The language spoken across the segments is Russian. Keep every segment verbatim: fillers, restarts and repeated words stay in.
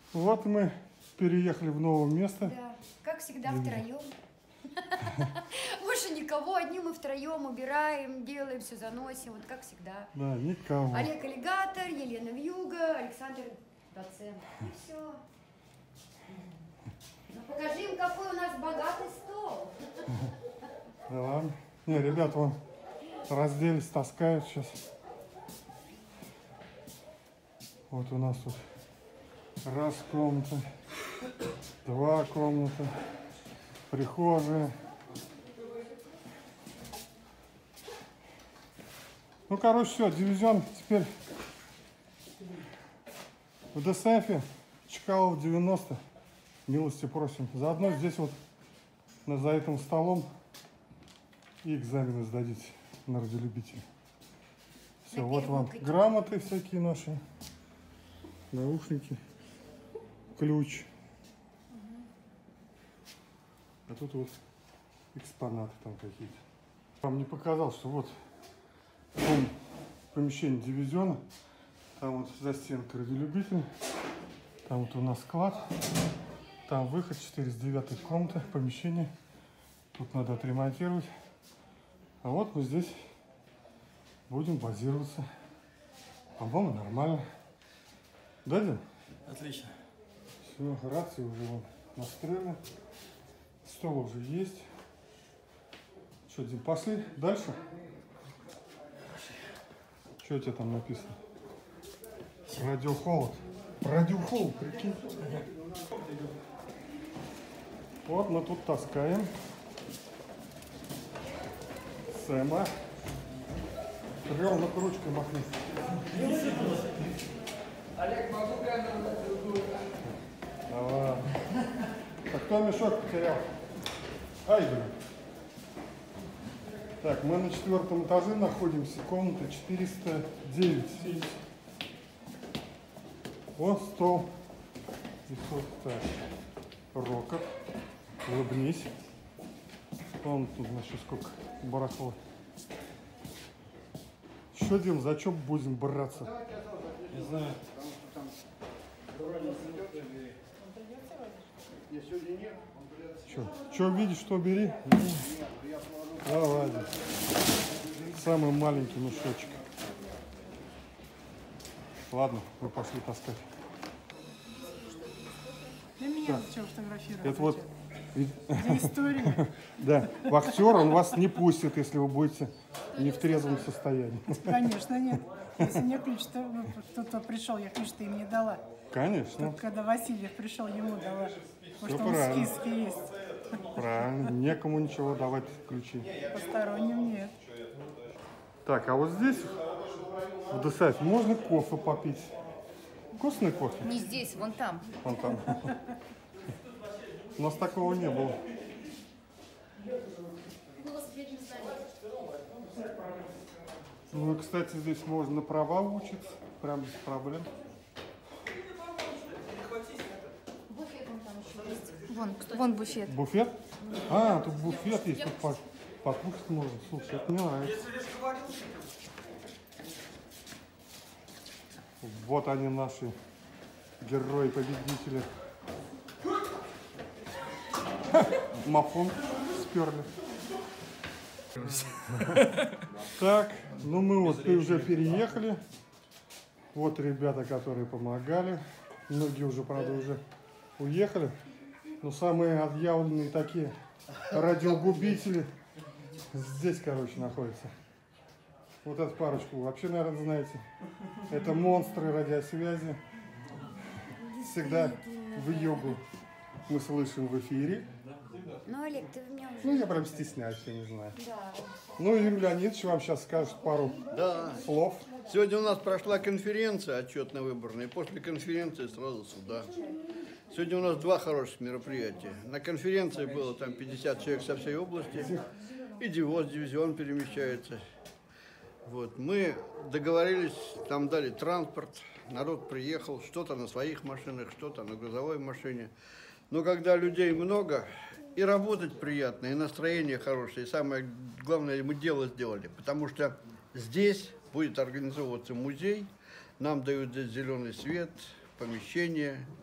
Вот мы переехали в новое место. Да, как всегда втроем. Больше никого, одни мы втроем убираем, делаем, все заносим, вот как всегда. Да, никого. Олег аллигатор, Елена вьюга, Александр доцент. И все. Ну, покажи им, какой у нас богатый стол. Да ладно. Не, ребята, вон разделись, таскают сейчас. Вот у нас тут раз комната, два комната, прихожая. Ну, короче, все, дивизион теперь в ДСФе, Чкалов девяносто. Милости просим. Заодно здесь вот за этим столом и экзамены сдадите на радиолюбителя. Все, вот вам грамоты всякие наши, наушники, ключ. А тут вот экспонаты там какие-то. Вам не показал, что вот в помещении дивизиона, там вот за стенкой радиолюбитель, там вот у нас склад, там выход, четыреста девятая комната, помещение. Тут надо отремонтировать. А вот мы здесь будем базироваться. По-моему, нормально. Да, Дим? Отлично. Все, рации уже вон настроены. Стол уже есть. Что, Дим, пошли дальше? Что у тебя там написано? Радиохолод. Радиохолод, прикинь. Вот мы тут таскаем Сэма. Рел на ручкой махнуть. Олег, могу камеру? Давай. А кто мешок потерял? Ай, блин. Так, мы на четвертом этаже находимся, комната четыреста девять. Вот стол. И вот так. Рокот. Улыбнись. Вон тут, значит, сколько барахла. Что, Дим, за что будем браться? Не знаю. Что, что видишь, что бери? Давай, Дим. Самый маленький мешочек. Ладно, мы пошли таскать. Для меня зачем фотографировать? Это вот Для истории. да, вахтер, он вас не пустит, если вы будете не в трезвом состоянии. Конечно, нет. Если мне ключ, то ну, кто-то пришел, я ключ-то им не дала. Конечно. Только когда Васильев пришел, ему дала. Потому что он в правильно. списке есть. Правильно, некому ничего давать ключи. Посторонним нет. Так, а вот здесь, в ДСАФе, можно кофе попить. Вкусный кофе? Не здесь, вон там. Вон там. У нас такого не было. Ну и, кстати, здесь можно на права учиться, прям без проблем. Буфет вон там еще есть. Вон, вон буфет. Буфет? А, тут буфет есть, тут по- покушать можно. Слушай, это мне нравится. Вот они, наши герои-победители. Мафон сперли. Так, ну мы вот уже переехали. Вот ребята, которые помогали. Многие уже, правда, уже уехали. Но самые отъявленные такие радиогубители здесь, короче, находятся. Вот эту парочку вообще, наверное, знаете. Это монстры радиосвязи. Всегда в йогу мы слышим в эфире. Ну, Олег, ты меня уже... Ну, я прям стесняюсь, я не знаю. Да. Ну, Юрий Леонидович вам сейчас скажет пару Да. слов. Сегодня у нас прошла конференция отчетно-выборная, и после конференции сразу сюда. Сегодня у нас два хороших мероприятия. На конференции было там пятьдесят человек со всей области, и ДивОЗ, дивизион перемещается. Вот. Мы договорились, там дали транспорт, народ приехал, что-то на своих машинах, что-то на грузовой машине. Но когда людей много, и работать приятно, и настроение хорошее, и самое главное, мы дело сделали, потому что здесь будет организовываться музей, нам дают здесь зеленый свет, помещение,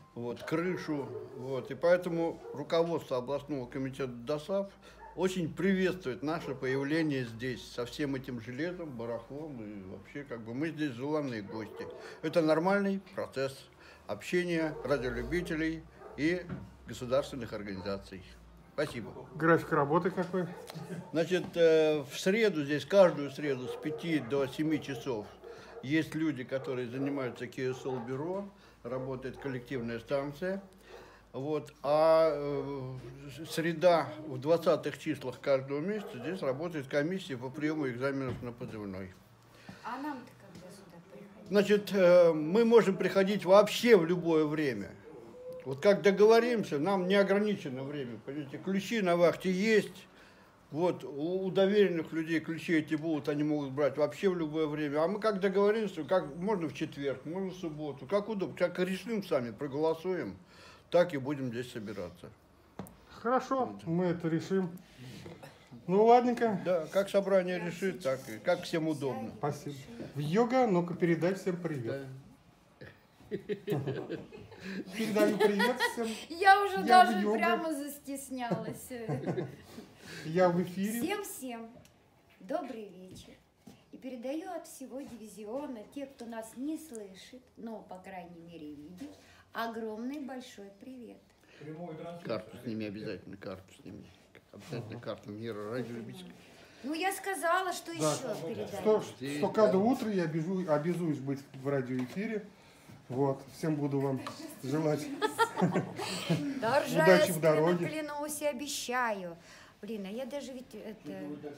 вот, крышу. Вот. И поэтому руководство областного комитета ДОСААФ очень приветствует наше появление здесь со всем этим железом, барахлом. И вообще, как бы, мы здесь желанные гости. Это нормальный процесс общения радиолюбителей и государственных организаций. Спасибо. График работы какой? Значит, э, в среду здесь, каждую среду с пяти до семи часов есть люди, которые занимаются кей эс эл-бюро, работает коллективная станция. Вот. А э, среда в двадцатых числах каждого месяца здесь работает комиссия по приему экзаменов на позывной. А нам-то когда сюда приходить? Значит, э, мы можем приходить вообще в любое время. Вот как договоримся, нам не ограничено время. Понимаете, ключи на вахте есть. Вот, у, у доверенных людей ключи эти будут, они могут брать вообще в любое время. А мы как договоримся, как можно в четверг, можно в субботу, как удобно, как решим сами, проголосуем, так и будем здесь собираться. Хорошо, мы это решим. Ну, ладненько. Да, как собрание решит, так и как всем удобно. Спасибо. В йога, ну-ка передай всем привет. Да. Передаю привет всем. Я уже Я в даже йогу. прямо застеснялась. Я в эфире. Всем-всем добрый вечер. И передаю от всего дивизиона, те, кто нас не слышит, но, по крайней мере, видит, огромный большой привет. Карту сними обязательно, карту сними. Обязательно карту мира радиолюбителей. Ну, я сказала, что Да. еще передать. Что, что каждое утро я обязуюсь, обязуюсь быть в радиоэфире. Вот. Всем буду вам желать Торжественно удачи в дороге. клянусь и обещаю. Блин, а я даже ведь это...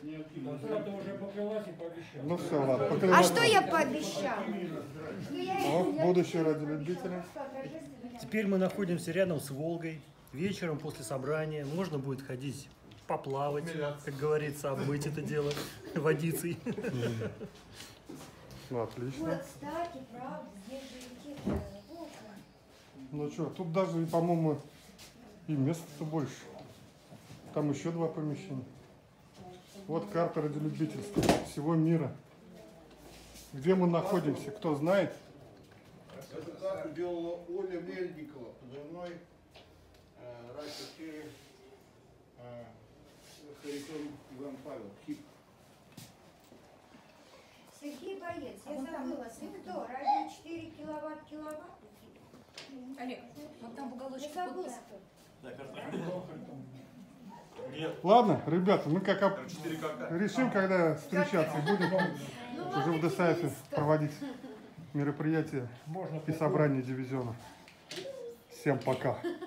Ну все, ладно. А поклялась. что я пообещала? О, будущее радиолюбителя. Теперь мы находимся рядом с Волгой. Вечером после собрания можно будет ходить поплавать, как говорится, обмыть это дело водицей. Ну, отлично. Вот, кстати, правда, здесь же реки-то окна. Ну что, тут даже, по-моему, и места-то больше. Там еще два помещения. Вот карта радиолюбительская всего мира. Где мы находимся, кто знает? Эту карту делала Оля Мельникова, позывной Ра-четыре Харитон Иван Павел, ХИП. Сергей Боец, я забыла, ты кто? Радио четыре киловатт, киловатт? Олег, вот там в Я уголочке забыла, подпись. кто. Ладно, ребята, мы как об- решим, когда встречаться будем Ну, уже в ладно, ДСАФе тебе сто. проводить мероприятия и собрания дивизиона. Всем пока.